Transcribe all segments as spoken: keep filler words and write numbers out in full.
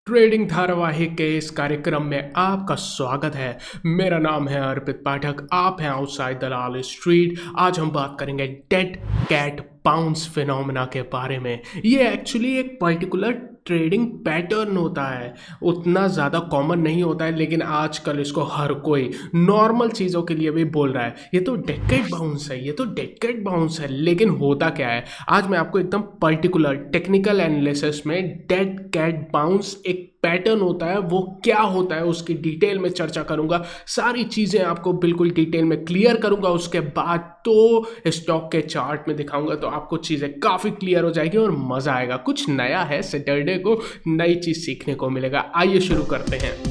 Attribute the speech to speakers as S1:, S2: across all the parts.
S1: Trading धारावाहिक के इस कार्यक्रम में आपका स्वागत है। मेरा नाम है अर्पित पाठक, आप हैं आउटसाइड दलाल स्ट्रीट। आज हम बात करेंगे डेड कैट बाउंस फिनोमेना के बारे में। ये एक्चुअली एक पर्टिकुलर ट्रेडिंग पैटर्न होता है, उतना ज़्यादा कॉमन नहीं होता है, लेकिन आजकल इसको हर कोई नॉर्मल चीज़ों के लिए भी बोल रहा है। ये तो डेड कैट बाउंस है, ये तो डेड कैट बाउंस है, लेकिन होता क्या है आज मैं आपको एकदम पर्टिकुलर टेक्निकल एनालिसिस में डेड कैट बाउंस एक पैटर्न होता है, वो क्या होता है उसकी डिटेल में चर्चा करूंगा। सारी चीज़ें आपको बिल्कुल डिटेल में क्लियर करूंगा। उसके बाद तो स्टॉक के चार्ट में दिखाऊंगा, तो आपको चीज़ें काफ़ी क्लियर हो जाएगी और मज़ा आएगा। कुछ नया है, सैटरडे को नई चीज़ सीखने को मिलेगा। आइए शुरू करते हैं।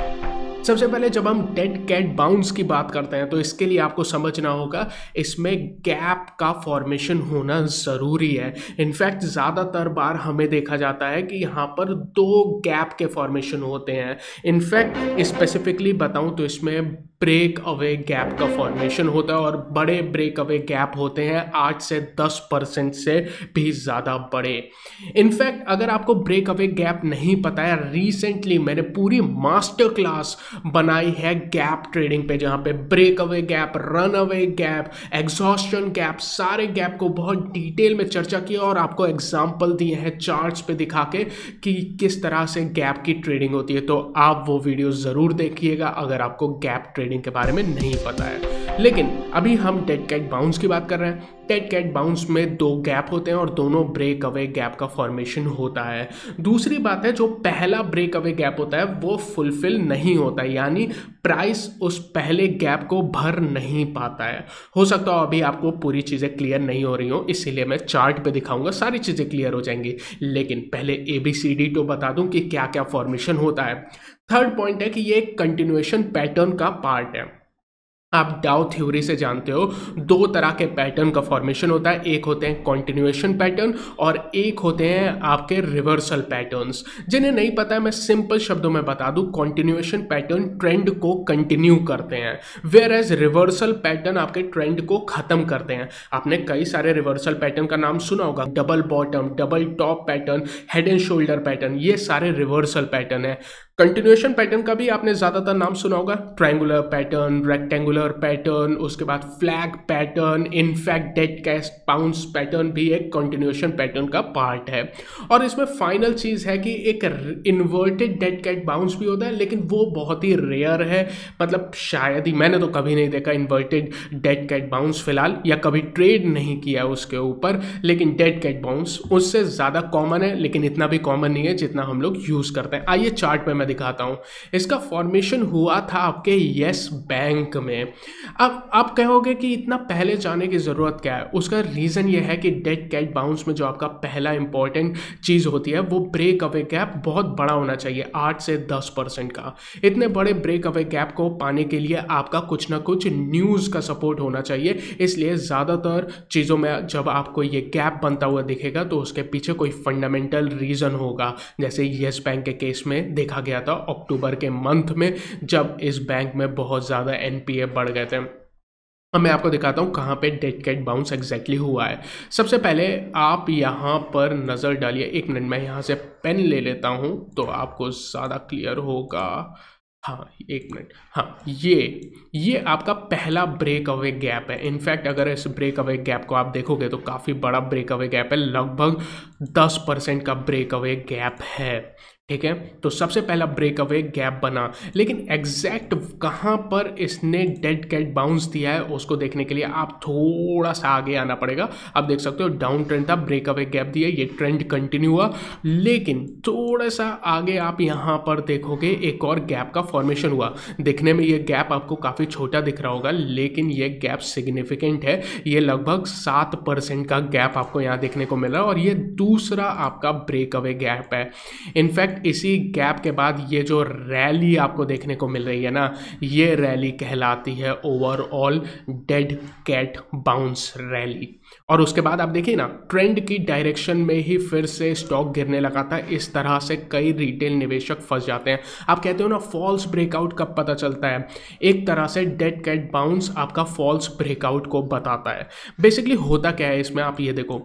S1: सबसे पहले जब हम डेड कैट बाउंस की बात करते हैं तो इसके लिए आपको समझना होगा इसमें गैप का फॉर्मेशन होना ज़रूरी है। इनफैक्ट ज़्यादातर बार हमें देखा जाता है कि यहाँ पर दो गैप के फॉर्मेशन होते हैं। इनफैक्ट स्पेसिफिकली बताऊँ तो इसमें ब्रेक अवे गैप का फॉर्मेशन होता है और बड़े ब्रेक अवे गैप होते हैं आठ से दस परसेंट से भी ज़्यादा बड़े। इनफैक्ट अगर आपको ब्रेक अवे गैप नहीं पता है, रिसेंटली मैंने पूरी मास्टर क्लास बनाई है गैप ट्रेडिंग पे, जहाँ पे breakaway gap, runaway gap, exhaustion gap, सारे गैप को बहुत डिटेल में चर्चा की और आपको एग्जाम्पल दिए हैं चार्ट्स पे दिखा के कि किस तरह से गैप की ट्रेडिंग होती है। तो आप वो वीडियो ज़रूर देखिएगा अगर आपको गैप ट्रेडिंग के बारे में नहीं पता है। लेकिन अभी हम डेड कैट बाउंस की बात कर रहे हैं। डेड कैट बाउंस में दो गैप होते हैं और दोनों ब्रेक अवे गैप का फॉर्मेशन होता है। दूसरी बात है, जो पहला ब्रेक अवे गैप होता है वो फुलफिल नहीं होता है, यानी प्राइस उस पहले गैप को भर नहीं पाता है। हो सकता हो अभी आपको पूरी चीज़ें क्लियर नहीं हो रही हो, इसीलिए मैं चार्ट पे दिखाऊंगा, सारी चीज़ें क्लियर हो जाएंगी। लेकिन पहले ए बी सी डी तो बता दूं कि क्या क्या फॉर्मेशन होता है। थर्ड पॉइंट है कि ये एक कंटिन्यूएशन पैटर्न का पार्ट है। आप डाउ थ्योरी से जानते हो दो तरह के पैटर्न का फॉर्मेशन होता है, एक होते हैं कॉन्टिन्यूएशन पैटर्न और एक होते हैं आपके रिवर्सल पैटर्न्स। जिन्हें नहीं पता है मैं सिंपल शब्दों में बता दूं, कॉन्टिन्यूएशन पैटर्न ट्रेंड को कंटिन्यू करते हैं, वेयर एज रिवर्सल पैटर्न आपके ट्रेंड को खत्म करते हैं। आपने कई सारे रिवर्सल पैटर्न का नाम सुना होगा, double bottom, double top pattern, head and shoulder pattern, ये सारे रिवर्सल पैटर्न है। कंटिन्यूएशन पैटर्न का भी आपने ज़्यादातर नाम सुना होगा, ट्रायंगुलर पैटर्न, रेक्टेंगुलर पैटर्न, उसके बाद flag pattern, in fact dead cat bounce pattern भी एक कंटिन्यूएशन पैटर्न का पार्ट है। और इसमें फाइनल चीज़ है कि एक इन्वर्टेड डेड कैट बाउंस भी होता है, लेकिन वो बहुत ही रेयर है। मतलब शायद ही, मैंने तो कभी नहीं देखा इन्वर्टेड डेड कैट बाउंस फिलहाल, या कभी ट्रेड नहीं किया उसके ऊपर। लेकिन डेड कैट बाउंस उससे ज़्यादा कॉमन है, लेकिन इतना भी कॉमन नहीं है जितना हम लोग यूज़ करते हैं। आइए चार्ट पे मैं दिखाता हूं। इसका फॉर्मेशन हुआ था आपके यस बैंक में। अब आप कहोगे कि इतना पहले जाने की जरूरत क्या है? उसका रीजन यह है कि डेड कैट बाउंस में जो आपका पहला इंपॉर्टेंट चीज होती है वो ब्रेक अवे गैप बहुत बड़ा होना चाहिए, आठ से दस परसेंट का। इतने बड़े ब्रेक अवे गैप को पाने के लिए आपका कुछ ना कुछ न्यूज का सपोर्ट होना चाहिए। इसलिए ज्यादातर चीजों में जब आपको ये गैप बनता हुआ दिखेगा तो उसके पीछे कोई फंडामेंटल रीजन होगा। जैसे यस बैंक के केस में देखा गया था अक्टूबर के मंथ में, जब इस बैंक में बहुत ज़्यादा एनपीए बढ़ गए थे। अब मैं आपको दिखाता हूँ कहाँ पे डेड कैट बाउंस एग्जैक्टली हुआ है। सबसे पहले आप यहाँ पर नज़र डालिए। एक मिनट, मैं यहाँ से पेन ले लेता हूँ तो आपको ज़्यादा क्लियर होगा। हाँ एक मिनट, हाँ ये ये आपका पहला ब्रेक अवे गैप है। इनफैक्ट अगर इस ब्रेक अवे गैप को आप देखोगे तो काफ़ी बड़ा ब्रेक अवे गैप है, लगभग दस परसेंट का ब्रेक अवे गैप है। ठीक है, तो सबसे पहला ब्रेक अवे गैप बना, लेकिन एग्जैक्ट कहाँ पर इसने डेड कैट बाउंस दिया है उसको देखने के लिए आप थोड़ा सा आगे आना पड़ेगा। आप देख सकते हो डाउन ट्रेंड था, ब्रेक अवे गैप दिया, ये ट्रेंड कंटिन्यू हुआ, लेकिन थोड़ा सा आगे आप यहाँ पर देखोगे एक और गैप का फॉर्मेशन हुआ। दिखने में ये गैप आपको काफ़ी छोटा दिख रहा होगा, लेकिन ये गैप सिग्निफिकेंट है। ये लगभग सात परसेंट का गैप आपको यहाँ देखने को मिल रहा है और ये दूसरा आपका ब्रेक अवे गैप है। इनफैक्ट इसी गैप के बाद ये जो रैली आपको देखने को मिल रही है ना, ये रैली कहलाती है overall dead cat bounce rally. और उसके बाद आप देखिए ना, ट्रेंड की डायरेक्शन में ही फिर से स्टॉक गिरने लगा था। इस तरह से कई रिटेल निवेशक फंस जाते हैं। आप कहते हो ना फॉल्स ब्रेकआउट कब पता चलता है, एक तरह से डेड कैट बाउंस आपका फॉल्स ब्रेकआउट को बताता है। बेसिकली होता क्या है इसमें, आप ये देखो,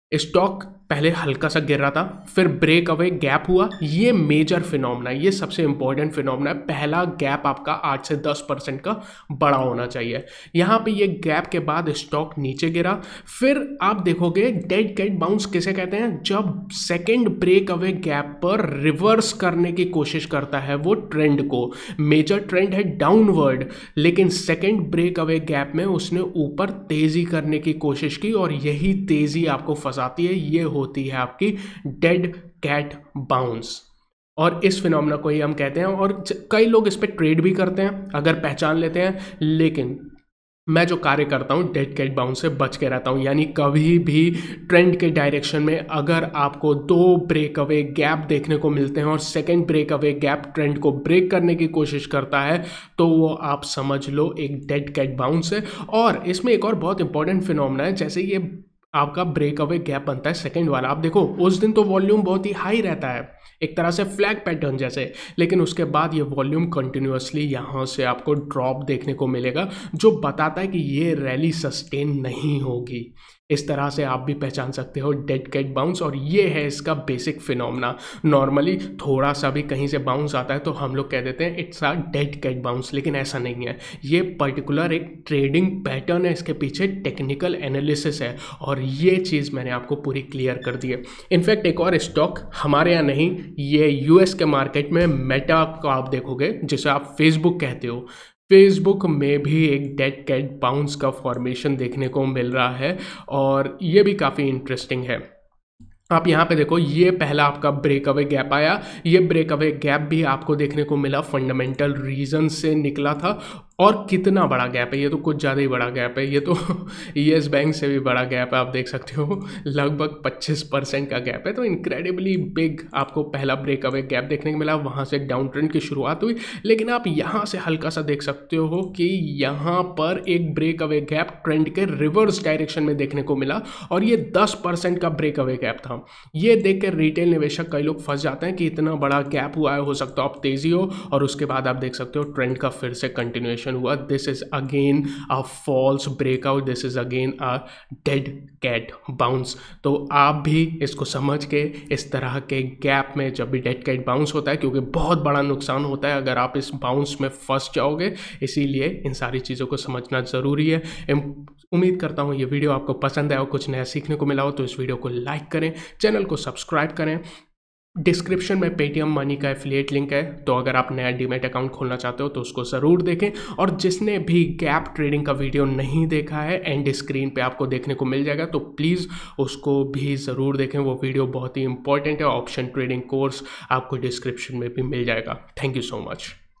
S1: स्टॉक पहले हल्का सा गिर रहा था, फिर ब्रेक अवे गैप हुआ। ये मेजर फिनोमेना है, ये सबसे इंपॉर्टेंट फिनोमेना है। पहला गैप आपका आठ से दस परसेंट का बड़ा होना चाहिए। यहाँ पे ये गैप के बाद स्टॉक नीचे गिरा। फिर आप देखोगे डेड कैट बाउंस किसे कहते हैं, जब सेकेंड ब्रेक अवे गैप पर रिवर्स करने की कोशिश करता है वो ट्रेंड को। मेजर ट्रेंड है डाउनवर्ड, लेकिन सेकेंड ब्रेक अवे गैप में उसने ऊपर तेजी करने की कोशिश की और यही तेजी आपको फंसाती है। ये होती है आपकी डेड कैट बाउंस, और इस फिनोमेना को ही हम कहते हैं। और कई लोग इस पे ट्रेड भी करते हैं अगर पहचान लेते हैं, लेकिन मैं जो कार्य करता हूँ डेड कैट बाउंस से बच के रहता हूँ। यानी कभी भी ट्रेंड के डायरेक्शन में अगर आपको दो ब्रेक अवे गैप देखने को मिलते हैं और second breakaway gap trend को ब्रेक करने की कोशिश करता है, तो वो आप समझ लो एक डेड कैट बाउंस है। और इसमें एक और बहुत इंपॉर्टेंट फिनोमेना है, जैसे ये आपका ब्रेक अवे गैप बनता है सेकंड वाला, आप देखो उस दिन तो वॉल्यूम बहुत ही हाई रहता है, एक तरह से फ्लैग पैटर्न जैसे, लेकिन उसके बाद ये वॉल्यूम कंटिन्यूअसली यहाँ से आपको ड्रॉप देखने को मिलेगा, जो बताता है कि ये रैली सस्टेन नहीं होगी। इस तरह से आप भी पहचान सकते हो डेड कैट बाउंस, और ये है इसका बेसिक फिनोमेना। नॉर्मली थोड़ा सा भी कहीं से बाउंस आता है तो हम लोग कह देते हैं it's a dead cat bounce, लेकिन ऐसा नहीं है। ये पर्टिकुलर एक ट्रेडिंग पैटर्न है, इसके पीछे टेक्निकल एनालिसिस है, और ये चीज़ मैंने आपको पूरी क्लियर कर दी है। इनफैक्ट एक और स्टॉक हमारे यहाँ नहीं, ये यूएस के मार्केट में मेटा को आप देखोगे, जिसे आप फेसबुक कहते हो, फेसबुक में भी एक डेड कैट बाउंस का फॉर्मेशन देखने को मिल रहा है, और ये भी काफ़ी इंटरेस्टिंग है। आप यहाँ पे देखो, ये पहला आपका ब्रेक अवे गैप आया, ये ब्रेक अवे गैप भी आपको देखने को मिला फंडामेंटल रीजन से निकला था। और कितना बड़ा गैप है, ये तो कुछ ज़्यादा ही बड़ा गैप है, ये तो येस बैंक से भी बड़ा गैप है। आप देख सकते हो लगभग पच्चीस परसेंट का गैप है, तो इनक्रेडिबली बिग आपको पहला ब्रेक अवे गैप देखने को मिला। वहाँ से डाउन ट्रेंड की शुरुआत हुई, लेकिन आप यहाँ से हल्का सा देख सकते हो कि यहाँ पर एक ब्रेक अवे गैप ट्रेंड के रिवर्स डायरेक्शन में देखने को मिला, और ये दस परसेंट का ब्रेक अवे गैप था। ये देख कर रिटेल निवेशक कई लोग फंस जाते हैं कि इतना बड़ा गैप हुआ है, हो सकता है आप तेजी हो, और उसके बाद आप देख सकते हो ट्रेंड का फिर से कंटिन्यूएशन हुआ। This is again a false breakout, this is again a dead cat bounce. तो आप भी इसको समझ के इस तरह के गैप में जब भी डेड कैट बाउंस होता है, क्योंकि बहुत बड़ा नुकसान होता है अगर आप इस बाउंस में फंस जाओगे, इसीलिए इन सारी चीज़ों को समझना ज़रूरी है। उम्मीद करता हूँ ये वीडियो आपको पसंद आया हो, कुछ नया सीखने को मिला हो, तो इस वीडियो को लाइक करें, चैनल को सब्सक्राइब करें। डिस्क्रिप्शन में पेटीएम मनी का एफिलिएट लिंक है, तो अगर आप नया डीमैट अकाउंट खोलना चाहते हो तो उसको ज़रूर देखें। और जिसने भी गैप ट्रेडिंग का वीडियो नहीं देखा है, एंड स्क्रीन पे आपको देखने को मिल जाएगा, तो प्लीज़ उसको भी ज़रूर देखें, वो वीडियो बहुत ही इंपॉर्टेंट है। ऑप्शन ट्रेडिंग कोर्स आपको डिस्क्रिप्शन में भी मिल जाएगा। Thank you so much.